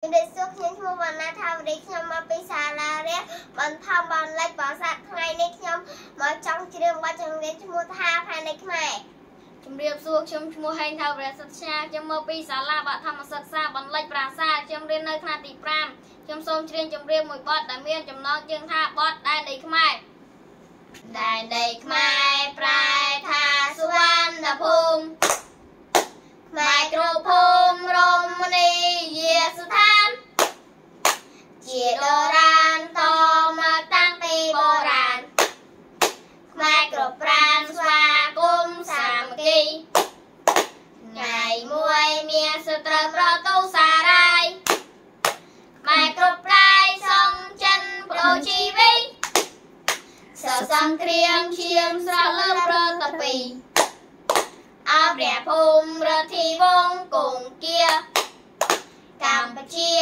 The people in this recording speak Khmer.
ជំរាបសួរខ្ញុំឈ្មោះវណ្ណាថាវរីខ្ញុំមកពីសាលារៀនបន្ថែមបន្លែកប្រាសាទថ្ងៃនេះខ្ញុំមកចង់ច្រៀងបទចម្រៀងឈ្មោះថាផែនដីខ្មែរជំរាបសួរខ្ញុំឈ្មោះហេងថាវរៈសិទ្ធិខ្ញុំមកពីសាលាបឋមសិក្សាបន្លែកប្រាសាទខ្ញុំរៀននៅថ្នាក់ទី5ខ្ញុំសូមច្រៀងចម្រៀងមួយបទដែលមានចំណងជើងថាបទដែនដីខ្មែរដែនដីខ្មែរប្រែថាសុវណ្ណភូមិខ្មែរគ្រប់ភូមិរមណីយស្ថានជាដរានតមកតាំងពីបុរាណខ្មែរគ្រប់ប្រានស្វាគមន៍សាមគ្គីថ្ងៃមួយមានសត្រូវប្រទូសារាយខ្មែរគ្រប់ផ្លាយសងចិនប្រូជីវីសសង្គ្រាមឈាមស្រក់លើប្រតពីអព្រះភូមិរទ្ធីវង្សគង្គគាកម្ពុជា